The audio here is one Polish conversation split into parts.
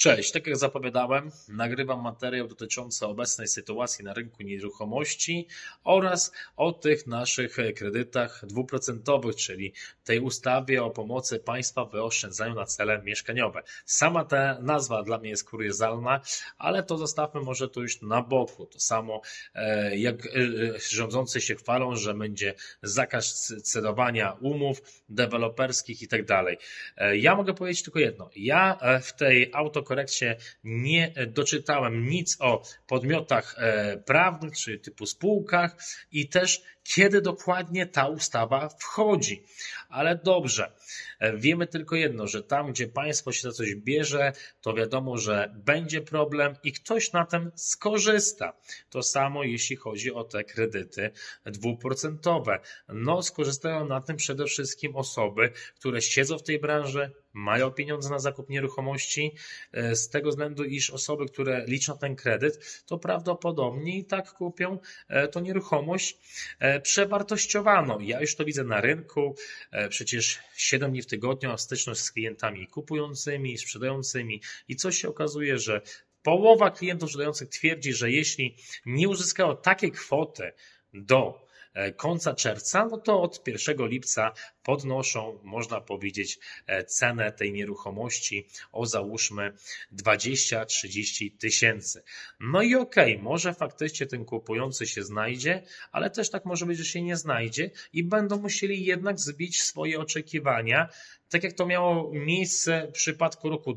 Cześć, tak jak zapowiadałem, nagrywam materiał dotyczący obecnej sytuacji na rynku nieruchomości oraz o tych naszych kredytach dwuprocentowych, czyli tej ustawie o pomocy państwa w wyoszczędzaniu na cele mieszkaniowe. Sama ta nazwa dla mnie jest kuriozalna, ale to zostawmy może to już na boku. To samo jak rządzący się chwalą, że będzie zakaz cedowania umów deweloperskich i tak dalej. Ja mogę powiedzieć tylko jedno. Ja w tej autokorekcie nie doczytałem nic o podmiotach prawnych, czy typu spółkach i też kiedy dokładnie ta ustawa wchodzi. Ale dobrze, wiemy tylko jedno, że tam, gdzie państwo się za coś bierze, to wiadomo, że będzie problem i ktoś na tym skorzysta. To samo jeśli chodzi o te kredyty dwuprocentowe. No, skorzystają na tym przede wszystkim osoby, które siedzą w tej branży, mają pieniądze na zakup nieruchomości, z tego względu, iż osoby, które liczą ten kredyt, to prawdopodobnie i tak kupią tą nieruchomość przewartościowaną. Ja już to widzę na rynku, przecież 7 dni w tygodniu mam styczność z klientami kupującymi, sprzedającymi i co się okazuje, że połowa klientów sprzedających twierdzi, że jeśli nie uzyskało takiej kwoty do końca czerwca, no to od 1 lipca podnoszą, można powiedzieć, cenę tej nieruchomości o załóżmy 20-30 tysięcy. No i okej, może faktycznie ten kupujący się znajdzie, ale też tak może być, że się nie znajdzie i będą musieli jednak zbić swoje oczekiwania, tak jak to miało miejsce w przypadku roku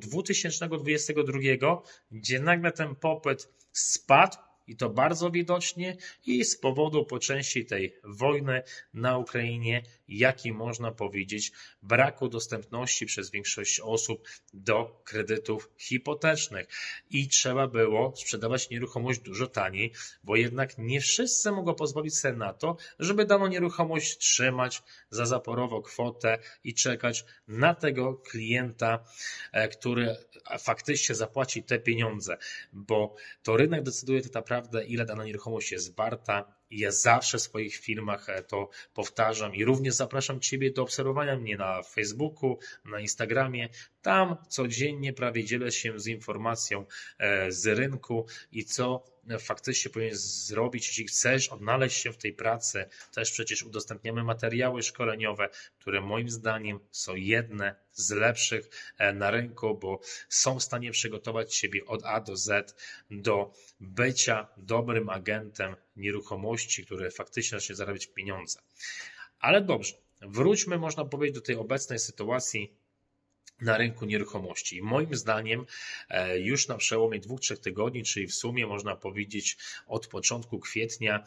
2022, gdzie nagle ten popyt spadł, i to bardzo widocznie i z powodu po części tej wojny na Ukrainie, jak i można powiedzieć braku dostępności przez większość osób do kredytów hipotecznych. I trzeba było sprzedawać nieruchomość dużo taniej, bo jednak nie wszyscy mogą pozwolić sobie na to, żeby daną nieruchomość trzymać za zaporową kwotę i czekać na tego klienta, który faktycznie zapłaci te pieniądze, bo to rynek decyduje tak naprawdę, ile dana nieruchomość jest warta. I ja zawsze w swoich filmach to powtarzam i również zapraszam Ciebie do obserwowania mnie na Facebooku, na Instagramie. Tam codziennie prawie dzielę się z informacją z rynku i co faktycznie powinieneś zrobić, jeśli chcesz odnaleźć się w tej pracy. Też przecież udostępniamy materiały szkoleniowe, które moim zdaniem są jedne z lepszych na rynku, bo są w stanie przygotować Ciebie od A do Z do bycia dobrym agentem nieruchomości, które faktycznie zacznie zarabiać pieniądze. Ale dobrze, wróćmy, można powiedzieć, do tej obecnej sytuacji na rynku nieruchomości. Moim zdaniem już na przełomie 2-3 tygodni, czyli w sumie można powiedzieć od początku kwietnia,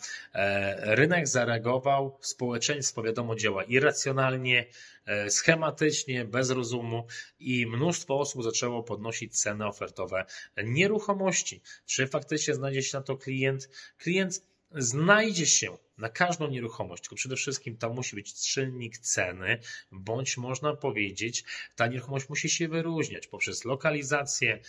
rynek zareagował, społeczeństwo wiadomo działa irracjonalnie, schematycznie, bez rozumu i mnóstwo osób zaczęło podnosić ceny ofertowe nieruchomości. Czy faktycznie znajdzie się na to klient? Klient znajdzie się na każdą nieruchomość, tylko przede wszystkim tam musi być czynnik ceny, bądź można powiedzieć, ta nieruchomość musi się wyróżniać poprzez lokalizację,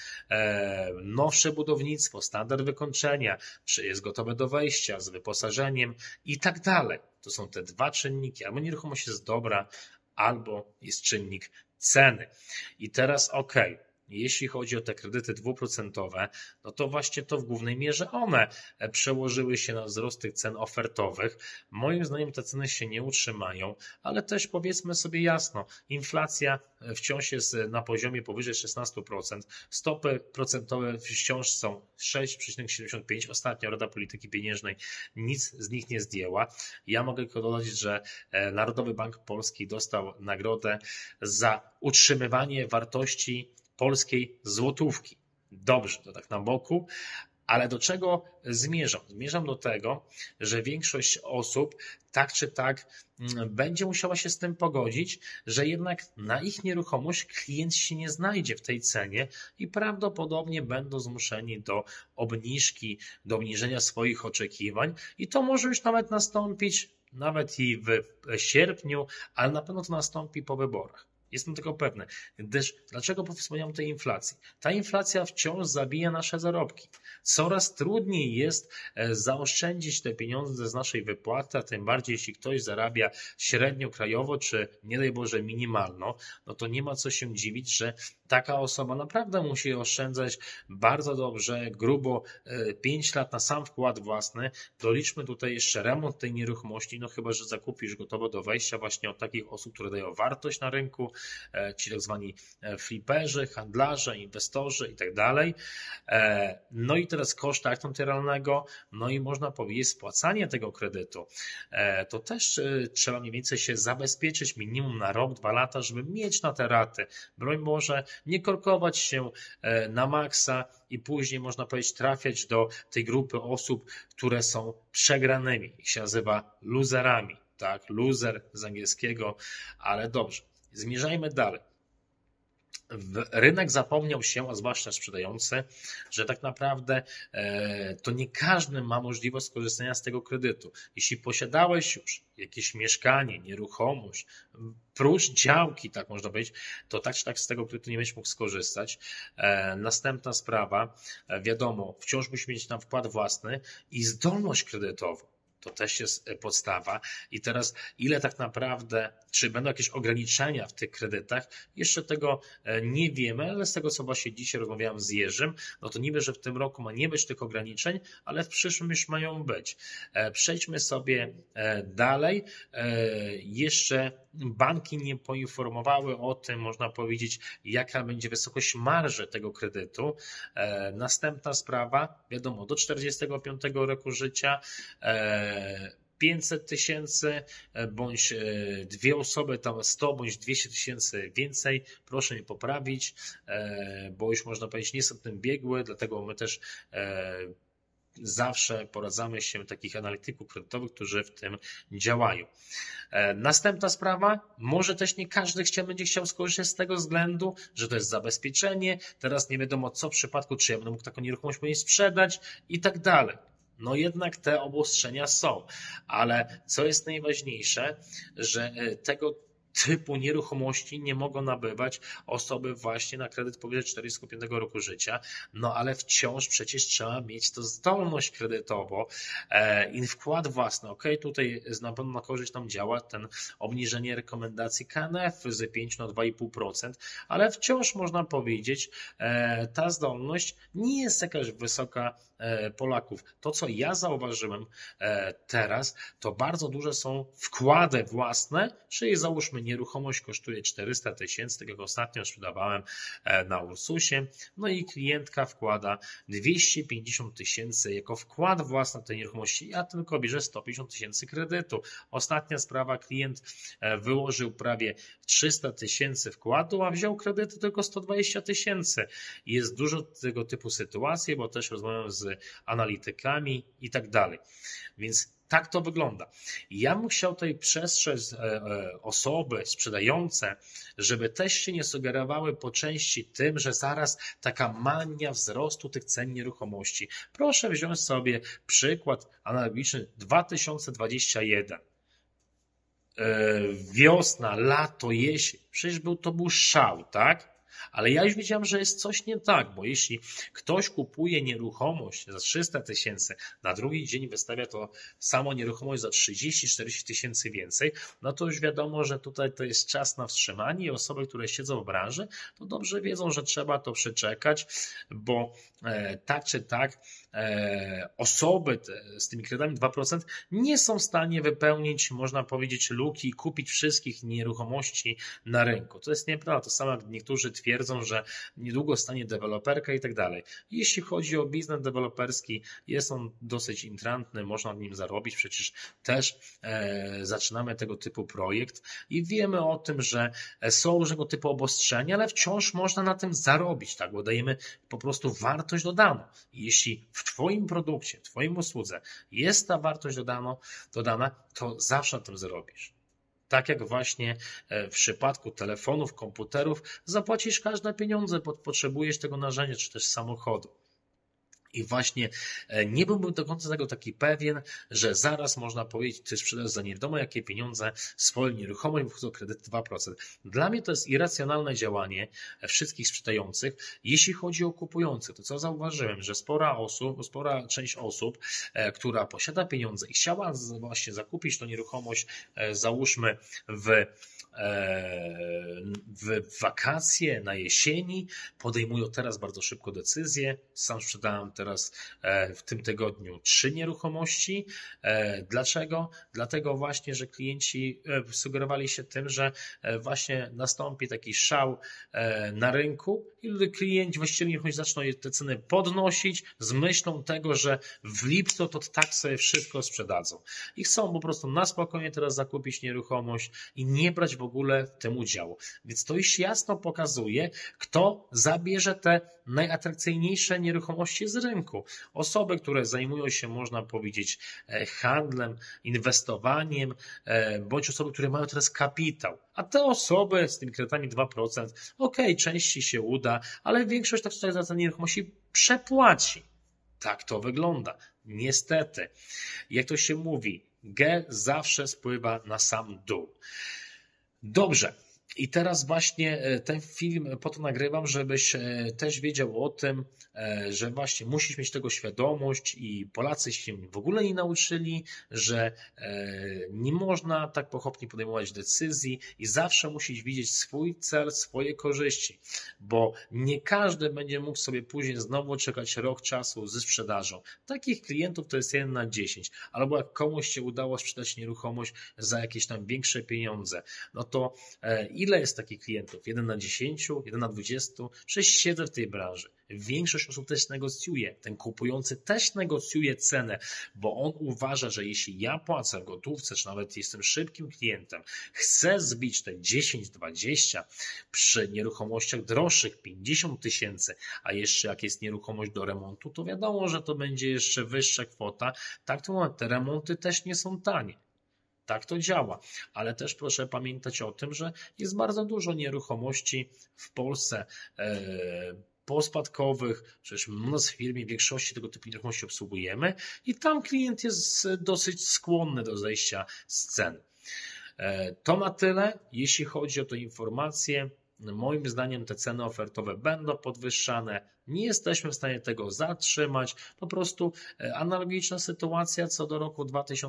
nowsze budownictwo, standard wykończenia, czy jest gotowe do wejścia z wyposażeniem i tak dalej. To są te dwa czynniki, albo nieruchomość jest dobra, albo jest czynnik ceny. I teraz jeśli chodzi o te kredyty dwuprocentowe, no to właśnie to w głównej mierze one przełożyły się na wzrost tych cen ofertowych. Moim zdaniem te ceny się nie utrzymają, ale też powiedzmy sobie jasno, inflacja wciąż jest na poziomie powyżej 16%, stopy procentowe wciąż są 6,75%, ostatnio Rada Polityki Pieniężnej nic z nich nie zdjęła. Ja mogę tylko dodać, że Narodowy Bank Polski dostał nagrodę za utrzymywanie wartości polskiej złotówki. Dobrze, to tak na boku, ale do czego zmierzam? Zmierzam do tego, że większość osób tak czy tak będzie musiała się z tym pogodzić, że jednak na ich nieruchomość klient się nie znajdzie w tej cenie i prawdopodobnie będą zmuszeni do obniżki, do obniżenia swoich oczekiwań i to może już nawet nastąpić nawet i w sierpniu, ale na pewno to nastąpi po wyborach. Jestem tego pewny. Gdyż, dlaczego wspomniałem o tej inflacji? Ta inflacja wciąż zabija nasze zarobki. Coraz trudniej jest zaoszczędzić te pieniądze z naszej wypłaty, a tym bardziej jeśli ktoś zarabia średnio krajowo, czy nie daj Boże minimalno, no to nie ma co się dziwić, że taka osoba naprawdę musi oszczędzać bardzo dobrze, grubo 5 lat na sam wkład własny. Doliczmy tutaj jeszcze remont tej nieruchomości, no chyba że zakupisz gotowo do wejścia właśnie od takich osób, które dają wartość na rynku, ci tak zwani fliperzy, handlarze, inwestorzy i tak dalej. No i teraz koszt aktu notarialnego, no i można powiedzieć spłacanie tego kredytu. To też trzeba mniej więcej się zabezpieczyć minimum na rok, 2 lata, żeby mieć na te raty. Broń Boże, nie korkować się na maksa i później można powiedzieć trafiać do tej grupy osób, które są przegranymi. Ich się nazywa loserami. Tak, loser z angielskiego, ale dobrze. Zmierzajmy dalej. Rynek zapomniał się, a zwłaszcza sprzedający, że tak naprawdę to nie każdy ma możliwość skorzystania z tego kredytu. Jeśli posiadałeś już jakieś mieszkanie, nieruchomość, prócz działki, tak można powiedzieć, to tak czy tak z tego kredytu nie będziesz mógł skorzystać. Następna sprawa, wiadomo, wciąż musi mieć na wkład własny i zdolność kredytową. To też jest podstawa. I teraz ile tak naprawdę, czy będą jakieś ograniczenia w tych kredytach? Jeszcze tego nie wiemy, ale z tego, co właśnie dzisiaj rozmawiałem z Jerzym, no to niby, że w tym roku ma nie być tych ograniczeń, ale w przyszłym już mają być. Przejdźmy sobie dalej. Jeszcze banki nie poinformowały o tym, można powiedzieć, jaka będzie wysokość marży tego kredytu. Następna sprawa, wiadomo, do 45 roku życia 500 tysięcy bądź dwie osoby, tam 100 bądź 200 tysięcy więcej, proszę mnie poprawić, bo już można powiedzieć nie jestem w tym biegły, dlatego my też zawsze poradzamy się takich analityków kredytowych, którzy w tym działają. Następna sprawa, może też nie każdy będzie chciał skorzystać z tego względu, że to jest zabezpieczenie, teraz nie wiadomo co w przypadku, czy ja będę mógł taką nieruchomość później sprzedać i tak dalej. No jednak te obostrzenia są, ale co jest najważniejsze, że tego typu nieruchomości nie mogą nabywać osoby właśnie na kredyt powyżej 45 roku życia, no ale wciąż przecież trzeba mieć to zdolność kredytową i wkład własny. Ok, tutaj na pewno na korzyść nam działa ten obniżenie rekomendacji KNF z 5 na 2,5%, ale wciąż można powiedzieć, ta zdolność nie jest jakaś wysoka Polaków. To, co ja zauważyłem teraz, to bardzo duże są wkłady własne, czyli załóżmy nieruchomość kosztuje 400 tysięcy, tak jak ostatnio sprzedawałem na Ursusie, no i klientka wkłada 250 tysięcy jako wkład własny tej nieruchomości, a tylko bierze 150 tysięcy kredytu. Ostatnia sprawa, klient wyłożył prawie 300 tysięcy wkładu, a wziął kredyty tylko 120 tysięcy. Jest dużo tego typu sytuacji, bo też rozmawiam z analitykami i tak dalej. Więc tak to wygląda. Ja bym chciał tutaj przestrzec osoby sprzedające, żeby też się nie sugerowały po części tym, że zaraz taka mania wzrostu tych cen nieruchomości. Proszę wziąć sobie przykład analogiczny 2021. Wiosna, lato, jesień. Przecież to był szał, tak? Ale ja już wiedziałem, że jest coś nie tak, bo jeśli ktoś kupuje nieruchomość za 300 tysięcy, na drugi dzień wystawia to samo nieruchomość za 30-40 tysięcy więcej, no to już wiadomo, że tutaj to jest czas na wstrzymanie i osoby, które siedzą w branży, to dobrze wiedzą, że trzeba to przeczekać, bo tak czy tak osoby z tymi kredytami 2% nie są w stanie wypełnić, można powiedzieć, luki i kupić wszystkich nieruchomości na rynku. To jest nieprawda. To samo jak niektórzy twierdzą, że niedługo stanie deweloperka i tak dalej. Jeśli chodzi o biznes deweloperski, jest on dosyć intrantny, można na nim zarobić, przecież też zaczynamy tego typu projekt i wiemy o tym, że są różnego typu obostrzenia, ale wciąż można na tym zarobić, tak, bo dajemy po prostu wartość dodaną. Jeśli w Twoim produkcie, w Twoim usłudze jest ta wartość dodana, to zawsze na tym zarobisz. Tak jak właśnie w przypadku telefonów, komputerów, zapłacisz każde pieniądze, bo potrzebujesz tego narzędzia, czy też samochodu. I właśnie nie byłbym do końca tego taki pewien, że zaraz można powiedzieć, ty sprzedasz za nie wiadomo jakie pieniądze swoją nieruchomość, bo wchodzą kredyty 2%. Dla mnie to jest irracjonalne działanie wszystkich sprzedających. Jeśli chodzi o kupujących, to co zauważyłem, że spora część osób, która posiada pieniądze i chciała właśnie zakupić tą nieruchomość, załóżmy w wakacje, na jesieni, podejmują teraz bardzo szybko decyzje. Sam sprzedałem teraz w tym tygodniu 3 nieruchomości. Dlaczego? Dlatego właśnie, że klienci sugerowali się tym, że właśnie nastąpi taki szał na rynku i klienci, właściciele nieruchomości zaczną te ceny podnosić z myślą tego, że w lipcu to tak sobie wszystko sprzedadzą. I chcą po prostu na spokojnie teraz zakupić nieruchomość i nie brać w ogóle w tym udziału. Więc to już jasno pokazuje, kto zabierze te najatrakcyjniejsze nieruchomości z rynku. Osoby, które zajmują się, można powiedzieć, handlem, inwestowaniem, bądź osoby, które mają teraz kapitał. A te osoby z tymi kredytami 2%, częściej się uda, ale większość tak tutaj za te nieruchomości przepłaci. Tak to wygląda. Niestety. Jak to się mówi, G zawsze spływa na sam dół. Dobrze. I teraz właśnie ten film po to nagrywam, żebyś też wiedział o tym, że właśnie musisz mieć tego świadomość i Polacy się w ogóle nie nauczyli, że nie można tak pochopnie podejmować decyzji i zawsze musisz widzieć swój cel, swoje korzyści, bo nie każdy będzie mógł sobie później znowu czekać rok czasu ze sprzedażą. Takich klientów to jest 1 na 10, albo jak komuś się udało sprzedać nieruchomość za jakieś tam większe pieniądze, no to ile jest takich klientów? 1 na 10, 1 na 20? Przecież siedzę w tej branży. Większość osób też negocjuje. Ten kupujący też negocjuje cenę, bo on uważa, że jeśli ja płacę w gotówce, czy nawet jestem szybkim klientem, chcę zbić te 10, 20, przy nieruchomościach droższych 50 tysięcy, a jeszcze jak jest nieruchomość do remontu, to wiadomo, że to będzie jeszcze wyższa kwota. Tak to mówię, te remonty też nie są tanie. Tak to działa, ale też proszę pamiętać o tym, że jest bardzo dużo nieruchomości w Polsce pospadkowych, przecież u nas w firmie w większości tego typu nieruchomości obsługujemy i tam klient jest dosyć skłonny do zejścia z cen. To na tyle, jeśli chodzi o tę informację. Moim zdaniem te ceny ofertowe będą podwyższane. Nie jesteśmy w stanie tego zatrzymać. Po prostu analogiczna sytuacja co do roku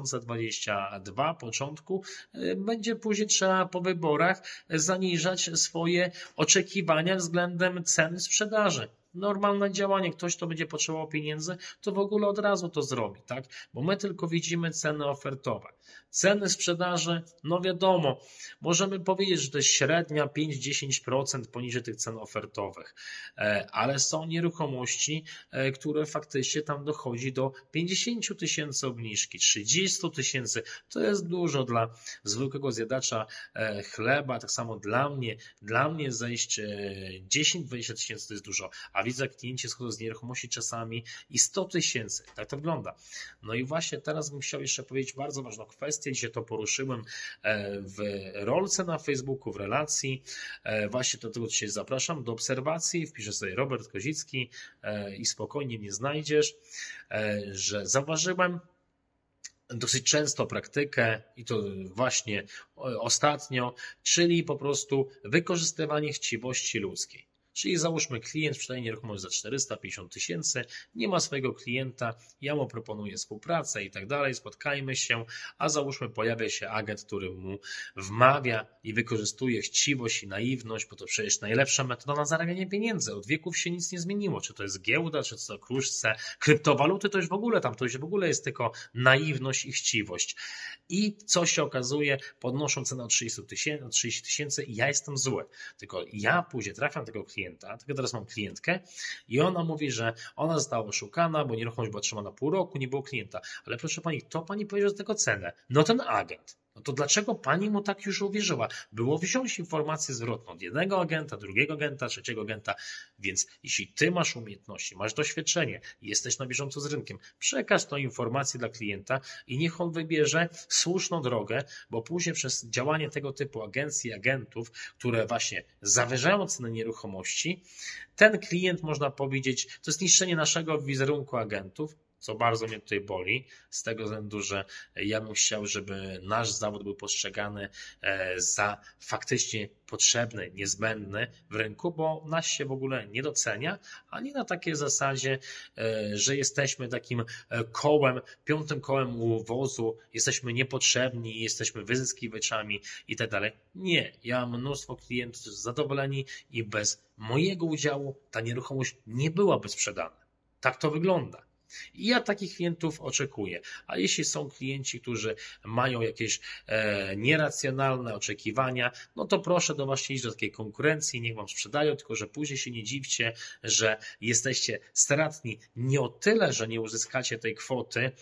2022, początku, będzie później trzeba po wyborach zaniżać swoje oczekiwania względem ceny sprzedaży. Normalne działanie, ktoś, kto będzie potrzebował pieniędzy, to w ogóle od razu to zrobi, tak? Bo my tylko widzimy ceny ofertowe. Ceny sprzedaży, no wiadomo, możemy powiedzieć, że to jest średnia 5-10% poniżej tych cen ofertowych, ale są nieruchomości, które faktycznie tam dochodzi do 50 tysięcy obniżki, 30 tysięcy, to jest dużo dla zwykłego zjadacza chleba, tak samo dla mnie zejść 10-20 tysięcy to jest dużo, a widzę, jak klienci schodzą z nieruchomości czasami i 100 tysięcy. Tak to wygląda. No i właśnie teraz bym chciał jeszcze powiedzieć bardzo ważną kwestię, dzisiaj to poruszyłem w rolce na Facebooku, w relacji. Właśnie do tego dzisiaj zapraszam do obserwacji. Wpiszę sobie Robert Kozicki i spokojnie mnie znajdziesz, że zauważyłem dosyć często praktykę i to właśnie ostatnio, czyli po prostu wykorzystywanie chciwości ludzkiej. Czyli załóżmy, klient sprzedaje nieruchomość za 450 tysięcy, nie ma swojego klienta, ja mu proponuję współpracę i tak dalej, spotkajmy się, a załóżmy pojawia się agent, który mu wmawia i wykorzystuje chciwość i naiwność, bo to przecież najlepsza metoda na zarabianie pieniędzy. Od wieków się nic nie zmieniło, czy to jest giełda, czy to kruszce, kryptowaluty, to już w ogóle tam, to już w ogóle jest tylko naiwność i chciwość. I co się okazuje, podnoszą cenę o 30 tysięcy i ja jestem zły. Tylko ja później trafiam tego klienta, tylko teraz mam klientkę i ona mówi, że ona została oszukana, bo nieruchomość była trzymana pół roku, nie było klienta. Ale proszę pani, to pani powiedziała za tego cenę. No ten agent. No to dlaczego pani mu tak już uwierzyła? Było wziąć informację zwrotną od jednego agenta, drugiego agenta, trzeciego agenta. Więc jeśli ty masz umiejętności, masz doświadczenie, jesteś na bieżąco z rynkiem, przekaż tą informację dla klienta i niech on wybierze słuszną drogę, bo później przez działanie tego typu agencji, agentów, które właśnie zawyżają cenę nieruchomości, ten klient, można powiedzieć, to jest niszczenie naszego wizerunku agentów, co bardzo mnie tutaj boli, z tego względu, że ja bym chciał, żeby nasz zawód był postrzegany za faktycznie potrzebny, niezbędny w rynku, bo nas się w ogóle nie docenia, ani na takiej zasadzie, że jesteśmy takim kołem, piątym kołem u wozu, jesteśmy niepotrzebni, jesteśmy wyzyskiwaczami i tak dalej. Nie, ja mam mnóstwo klientów zadowoleni i bez mojego udziału ta nieruchomość nie byłaby sprzedana. Tak to wygląda. I ja takich klientów oczekuję. A jeśli są klienci, którzy mają jakieś nieracjonalne oczekiwania, no to proszę właśnie iść do takiej konkurencji, niech wam sprzedają, tylko że później się nie dziwcie, że jesteście stratni nie o tyle, że nie uzyskacie tej kwoty,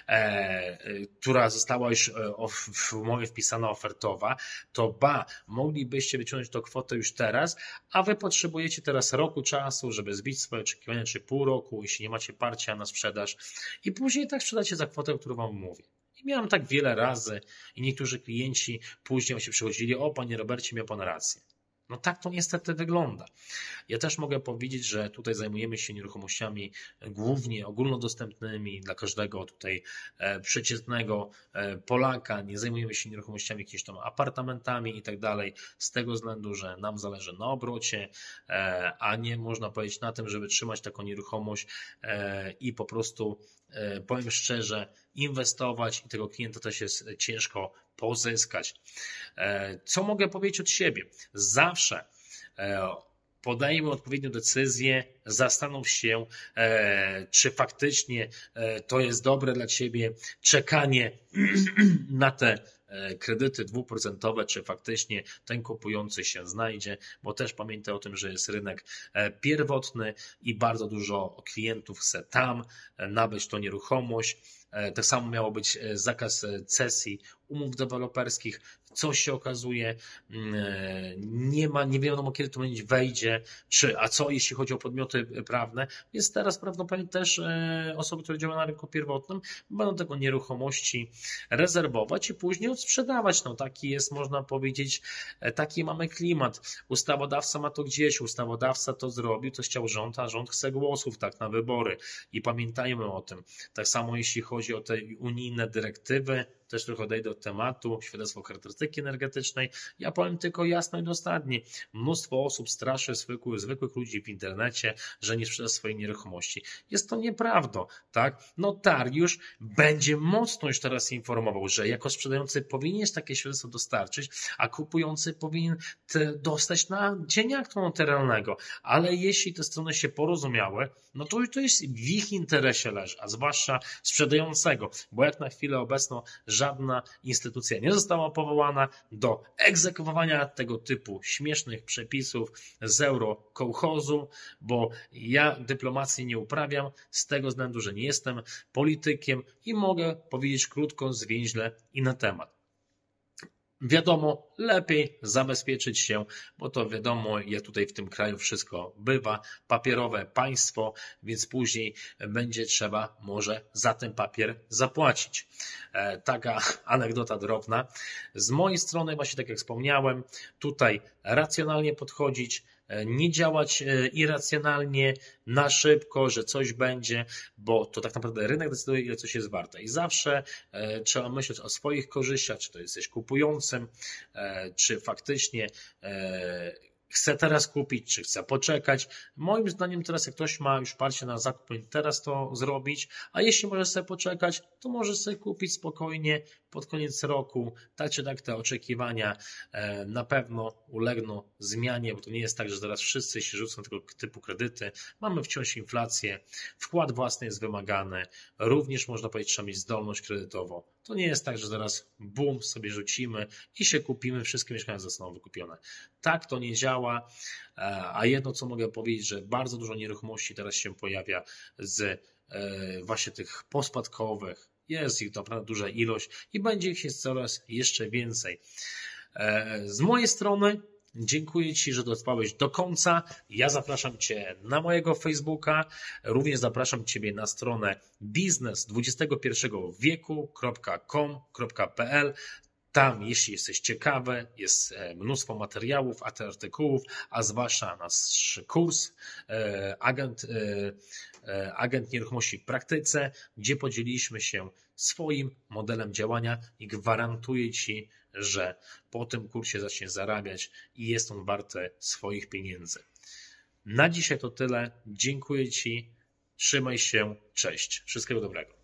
która została już w umowie wpisana ofertowa, to moglibyście wyciągnąć tą kwotę już teraz, a wy potrzebujecie teraz roku czasu, żeby zbić swoje oczekiwania, czy pół roku, jeśli nie macie parcia na sprzedaż i później tak sprzedacie za kwotę, którą wam mówię. I miałem tak wiele razy i niektórzy klienci później się przychodzili, panie Robercie, miał pan rację. No tak to niestety wygląda. Ja też mogę powiedzieć, że tutaj zajmujemy się nieruchomościami głównie ogólnodostępnymi dla każdego tutaj przeciętnego Polaka. Nie zajmujemy się nieruchomościami jakimiś tam apartamentami i tak dalej, z tego względu, że nam zależy na obrocie, a nie można powiedzieć na tym, żeby trzymać taką nieruchomość i po prostu, powiem szczerze, inwestować i tego klienta też jest ciężko pozyskać. Co mogę powiedzieć od siebie? Zawsze podejmij odpowiednią decyzję, zastanów się, czy faktycznie to jest dobre dla ciebie, czekanie na te kredyty 2%, czy faktycznie ten kupujący się znajdzie, bo też pamiętaj o tym, że jest rynek pierwotny i bardzo dużo klientów chce tam nabyć tą nieruchomość. Tak samo miało być zakaz cesji umów deweloperskich. Co się okazuje, nie wiadomo kiedy to wejdzie, a co jeśli chodzi o podmioty prawne, więc teraz prawdopodobnie też osoby, które działają na rynku pierwotnym, będą tego nieruchomości rezerwować i później odsprzedawać. No taki jest, można powiedzieć, taki mamy klimat. Ustawodawca ma to gdzieś, ustawodawca to zrobił, co chciał rząd, a rząd chce głosów tak na wybory i pamiętajmy o tym. Tak samo jeśli chodzi o te unijne dyrektywy, też trochę odejdę od tematu, świadectwo charakterystyki energetycznej. Ja powiem tylko jasno i dosadnie. Mnóstwo osób straszy zwykłych ludzi w internecie, że nie sprzeda swojej nieruchomości. Jest to nieprawdą, tak? Notariusz będzie mocno już teraz informował, że jako sprzedający powinieneś takie świadectwo dostarczyć, a kupujący powinien dostać na dzień aktu notarialnego. Ale jeśli te strony się porozumiały, no to jest w ich interesie leży, a zwłaszcza sprzedającego, bo jak na chwilę obecną żadna instytucja nie została powołana do egzekwowania tego typu śmiesznych przepisów z eurokołchozu, bo ja dyplomacji nie uprawiam z tego względu, że nie jestem politykiem i mogę powiedzieć krótko, zwięźle i na temat. Wiadomo, lepiej zabezpieczyć się, bo to wiadomo, jak tutaj w tym kraju wszystko bywa, papierowe państwo, więc później będzie trzeba może za ten papier zapłacić. Taka anegdota drobna. Z mojej strony, właśnie tak jak wspomniałem, tutaj racjonalnie podchodzić, nie działać irracjonalnie, na szybko, że coś będzie, bo to tak naprawdę rynek decyduje, ile coś jest warte. I zawsze trzeba myśleć o swoich korzyściach, czy to jesteś kupującym, czy faktycznie chce teraz kupić, czy chce poczekać. Moim zdaniem teraz jak ktoś ma już parcie na zakup, powinien teraz to zrobić, a jeśli może sobie poczekać, to może sobie kupić spokojnie pod koniec roku. Tak czy tak te oczekiwania na pewno ulegną zmianie, bo to nie jest tak, że zaraz wszyscy się rzucą na tego typu kredyty. Mamy wciąż inflację, wkład własny jest wymagany, również można powiedzieć, trzeba mieć zdolność kredytową. To nie jest tak, że zaraz bum sobie rzucimy i się kupimy, wszystkie mieszkania zostaną wykupione. Tak to nie działa, a jedno co mogę powiedzieć, że bardzo dużo nieruchomości teraz się pojawia z właśnie tych pospadkowych Jest ich naprawdę duża ilość i będzie ich jest coraz jeszcze więcej. Z mojej strony dziękuję Ci, że dotrwałeś do końca. Ja zapraszam Cię na mojego Facebooka. Również zapraszam Ciebie na stronę biznes21wieku.com.pl. Tam, jeśli jesteś ciekawy, jest mnóstwo materiałów, artykułów, a zwłaszcza nasz kurs Agent Nieruchomości w praktyce, gdzie podzieliliśmy się swoim modelem działania i gwarantuję Ci, że po tym kursie zaczniesz zarabiać i jest on warty swoich pieniędzy. Na dzisiaj to tyle. Dziękuję Ci. Trzymaj się. Cześć. Wszystkiego dobrego.